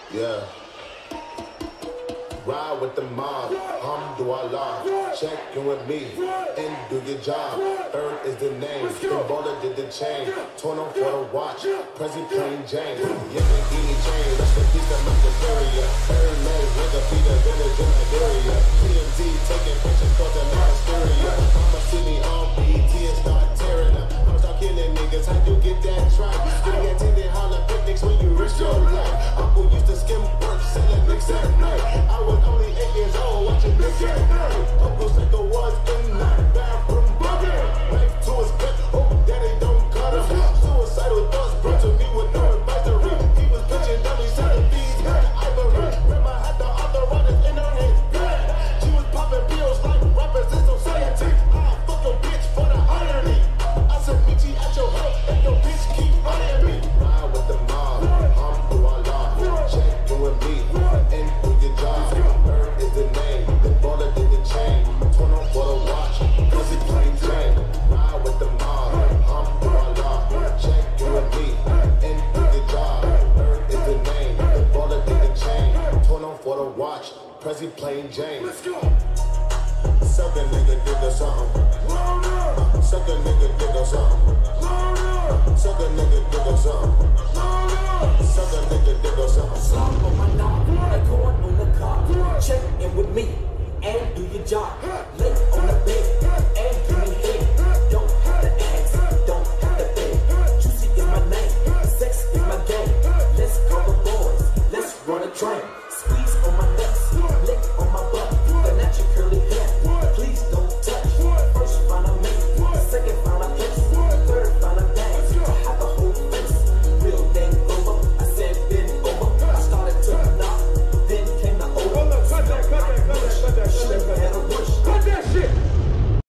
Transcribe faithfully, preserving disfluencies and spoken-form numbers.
Yeah. Ride with the mob, Alhamdulillah. Check in with me and do your job. Earth is the name, the baller did the chain. Torn on for the watch, Prezi plain Jane. Yeah, the guinea chain, that's the piece that makes the area. Hermes, like a feeder village in Liberia. P M D taking pictures cause they're not hysteria. I'ma see me on B E T and start tearing up. I'ma start killing niggas, how you get that track? I attended holla picnics when you risk your life. Uncle used to skim work, selling nicks at night. I was only eight years old watching this at night. Uncle said the was in that bathroom bucket. Knife to his gut, hope daddy don't cut him. Suicidal thoughts brought to me with no advisory. He was pitching dummy selling bees like ivory. Grandma had the arthritis in her hands bad. She was popping pills like rappers in society. I fuck your bitch for the irony. I said meet you at your house and your bitch keep eyeing me. Ride with the mob, Alhamdulillah. Check in with me and do your job. Earth is the name, the baller did the chain. Torn on for the watch, cause he plain Jane. Ride with the mob, Alhamdulillah. Check in with me and do your job. Earth is the name, the baller did the chain. Torn on for the watch, Prezi plain Jane. Let's go. Suck a nigga, dig or something. Suck a nigga, dig or something. Suck a nigga, dig or something. Suck a nigga, dig or something. Slump on my knob, like corn on the cob. Check in with me and do your job. Lay on the bed and give me head. Don't have to ask, don't have to beg. Juicy is my name, sex is my game. Let's cover boys, let's run a train.